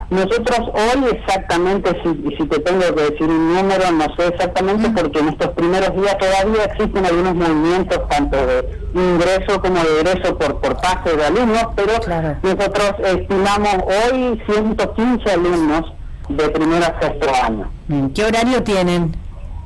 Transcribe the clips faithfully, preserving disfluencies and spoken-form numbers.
Nosotros hoy exactamente, si, si te tengo que decir un número, no sé exactamente, porque en estos primeros días todavía existen algunos movimientos, tanto de ingreso como de egreso por, por pase de alumnos, pero claro, nosotros estimamos hoy ciento quince alumnos de primero a sexto año. ¿Qué horario tienen?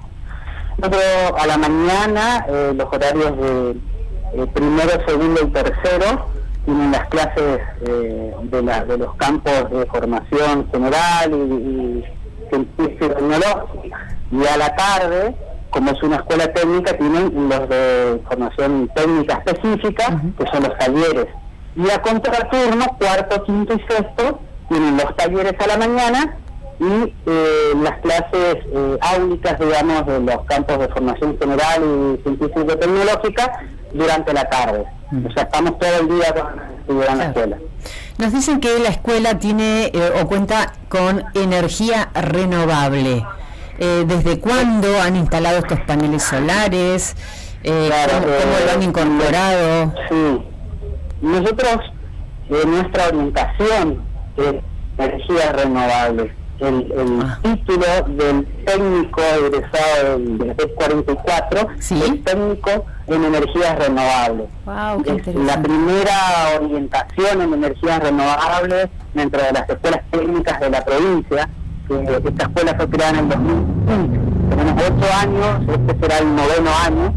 Nosotros a la mañana, eh, los horarios de eh, primero, segundo y tercero, tienen las clases eh, de, la, de los campos de formación general y, y científica y tecnológica, y a la tarde, como es una escuela técnica, tienen los de formación técnica específica, uh-huh, que son los talleres, y a contraturno, cuarto, quinto y sexto, tienen los talleres a la mañana y eh, las clases eh, áulicas, digamos, de los campos de formación general y científica y tecnológica durante la tarde. O sea, estamos todo el día con, en la escuela. Nos dicen que la escuela tiene eh, o cuenta con energía renovable. Eh, ¿Desde cuándo han instalado estos paneles solares? Eh, claro, ¿cómo, eh, ¿Cómo lo han incorporado? Sí. Nosotros, eh, nuestra orientación es energía renovable. El, el ah. título del técnico egresado del, del P cuarenta y cuatro, ¿sí?, es técnico en energías renovables. Wow, qué es la primera orientación en energías renovables dentro de las escuelas técnicas de la provincia. Eh, esta escuela fue creada en el dos mil quince. Tenemos ocho años, este será el noveno año.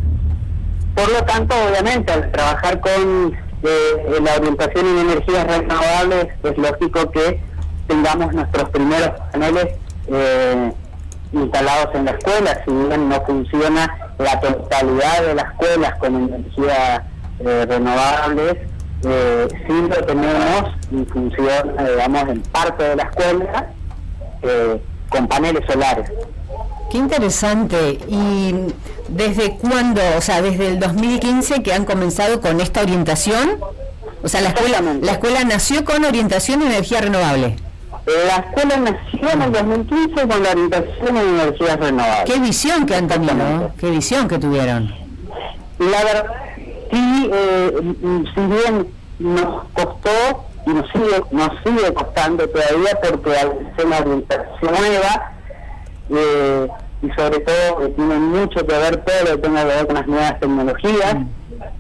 Por lo tanto, obviamente, al trabajar con eh, la orientación en energías renovables, es lógico que tengamos nuestros primeros paneles eh, instalados en la escuela. Si bien no funciona la totalidad de las escuelas con energías eh, renovables, eh, sí lo tenemos y funciona, digamos, en parte de la escuela eh, con paneles solares. Qué interesante. ¿Y desde cuándo, o sea, desde el dos mil quince que han comenzado con esta orientación? O sea, la escuela, la escuela nació con orientación en energía renovable. La escuela nació en el dos mil quince con la orientación en energías renovables. Qué visión que han tenido, qué visión que tuvieron. La verdad, sí, eh, si bien nos costó y nos sigue, nos sigue costando todavía, porque al ser una orientación nueva, eh, y sobre todo eh, tiene mucho que ver todo lo que tenga que ver con las nuevas tecnologías, mm.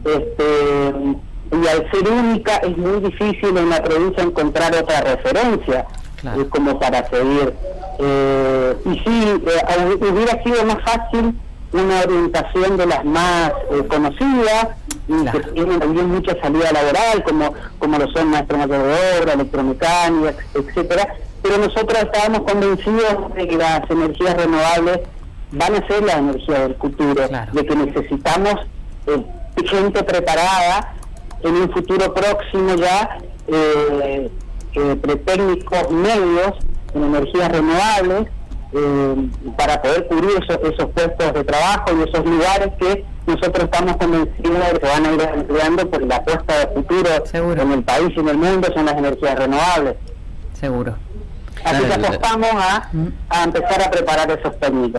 este, y al ser única es muy difícil en la provincia encontrar otra referencia. Claro. Eh, como para seguir. Eh, y sí, eh, hubiera sido más fácil una orientación de las más eh, conocidas, claro, que tienen también mucha salida laboral, como como lo son maestros mayores de obra, electromecánica, etcétera. Pero nosotros estábamos convencidos de que las energías renovables van a ser la energía del futuro, claro, de que necesitamos eh, gente preparada en un futuro próximo ya, eh, Eh, pretécnicos medios en energías renovables, eh, para poder cubrir esos, esos puestos de trabajo y esos lugares que nosotros estamos convencidos de que van a ir empleando por la apuesta de futuro. Seguro. En el país y en el mundo son las energías renovables. Seguro. Así que apostamos a, a empezar a preparar esos técnicos.